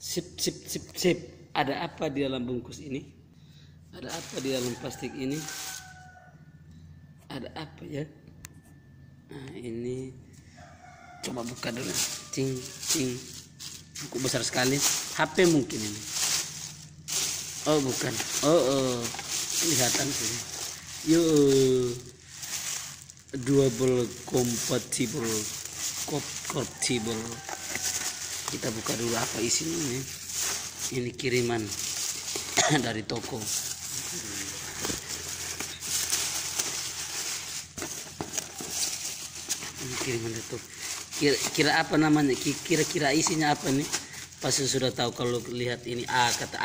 Sip, sip, sip, sip. Ada apa di dalam bungkus ini? Ada apa di dalam plastik ini? Ada apa ya? Nah, ini coba buka dulu. Cing, cing. Buku besar sekali. HP mungkin ini. Oh, bukan. Oh. Kelihatan sih. Yuk. Double compatible. Compatible. Kita buka dulu apa isinya ini. Ini kiriman dari toko. Ini kiriman dari toko. Kira apa namanya? Kira-kira isinya apa nih? Pasti sudah tahu kalau lihat ini kata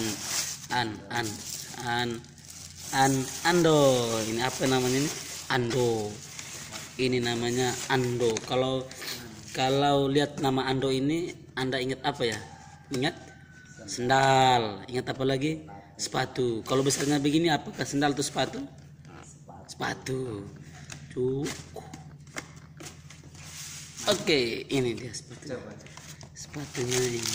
ando. Ini apa namanya ini? Ando. Ini namanya ando. Kalau lihat nama ando ini, Anda ingat apa ya? Ingat sendal. Ingat apa lagi? Sepatu. Kalau besarnya begini, apakah sendal atau sepatu? Sepatu. Cukup. Oke, ini dia sepatunya. Sepatunya ini.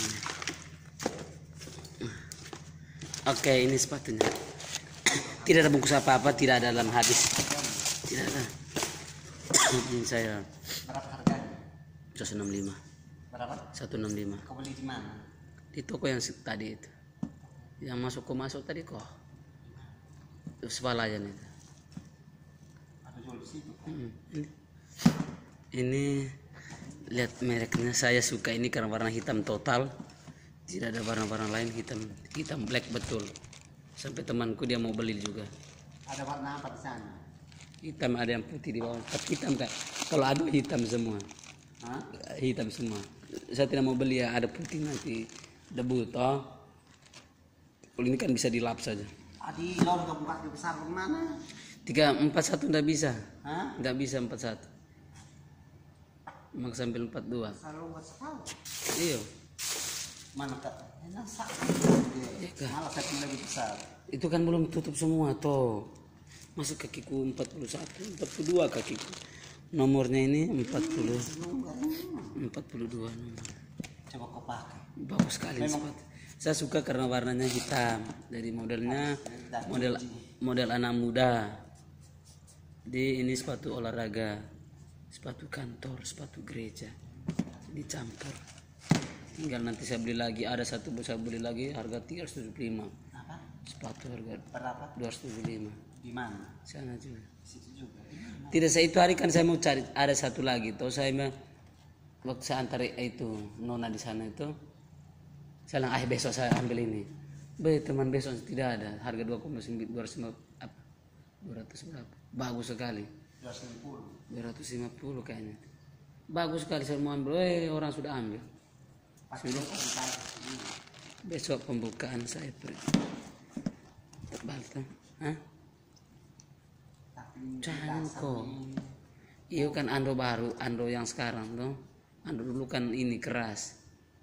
Oke, ini sepatunya. Tidak ada bungkus apa-apa, tidak ada dalam hadis. Tidak ada. Ini saya. Berapa harganya? 165. Berapa? 165. Kau beli di mana? Di toko yang tadi itu. Yang masuk tadi kok. Itu Swalayan itu. Atau jual di situ? Ini lihat mereknya, saya suka ini karena warna hitam total. Tidak ada warna-warna lain, hitam black betul. Sampai temanku dia mau beli juga. Ada warna apa di sana? Hitam, ada yang putih di bawah. Tapi hitam kan. Kalau ada hitam semua. Hah? Hitam semua. Saya tidak mau beli ya, ada putih nanti debu toh. Kalau ini kan bisa dilap saja. Adi lorong buka di besar bagaimana? 341 enggak bisa. Hah? Enggak bisa 41. Mak sambil 42. Selalu buat sekali. Iya. Mana kak? Enak sak. Iya kak. Malah saya lebih besar. Itu kan belum tutup semua toh. Masuk kakiku 41, 42 kakiku. Nomornya ini 42 nomor. Coba kau pakai. Bagus sekali sepatu. Saya suka karena warnanya hitam. Dari modelnya model anak muda. Di ini sepatu olahraga, sepatu kantor, sepatu gereja. Dicampur. Tinggal nanti saya beli lagi. Ada satu saya beli lagi harga 375. Apa? Sepatu harga Berapa? 275. Di mana? Sana juga. Situ juga. Tidak, saya itu hari kan saya mau cari ada satu lagi. Toh saya waktu saya antar itu nona di sana itu, saya bilang besok saya ambil ini. Teman besok tidak ada, harga 2,9 200 berapa? Bagus sekali. 250 kayaknya. Bagus sekali, saya mau ambil. Orang sudah ambil. Besok pembukaan saya pergi. Tebal tuh. Hah? Jangan kok. Iya kan ando baru, ando yang sekarang tuh. Ando dulu kan ini keras.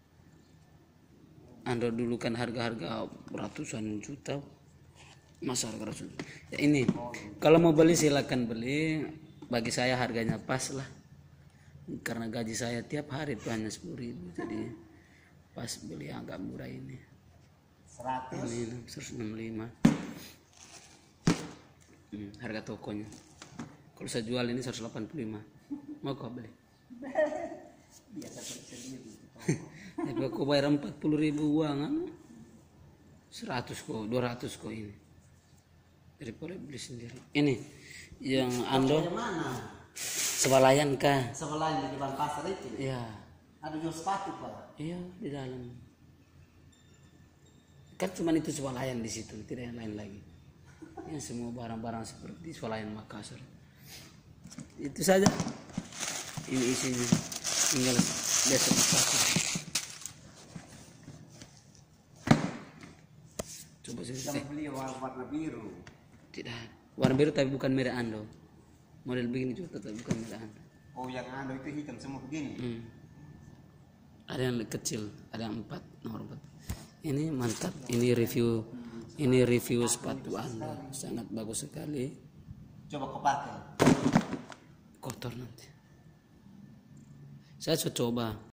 Ando dulu kan harga-harga ratusan juta. Masa harga ratusan. Ya ini, kalau mau beli silakan beli. Bagi saya harganya pas lah. Karena gaji saya tiap hari itu hanya 10.000. Jadi pas beli agak murah ini. 100. Ini 165. Harga tokonya. Kalau saya jual ini 185. Mau kau beli? Biasa sendiri. Tapi aku bayar 40.000 uang kan? 100 kok, 200 kok ini. Daripada beli sendiri. Ini yang ando. Yang mana? Swalayan kah? Sebelah di depan pasar itu. Iya. Ada jual sepatu pak. Iya di dalam. Kan cuma itu Swalayan di situ, tidak yang lain lagi. Yang semua barang-barang seperti Swalayan Makassar. Itu saja. Ini isinya. Tinggal besok pakai. Coba saya beli warna biru. Tidak. Warna biru tapi bukan merek ando. Model begini juga tapi bukan merek ando. Oh yang ando itu hitam semua begini. Ada yang kecil, ada yang 4, nomor 4. Ini mantap. Ini review sepatu ando. Sangat bagus sekali. Coba kau pakai. Kotor nanti. Saya coba.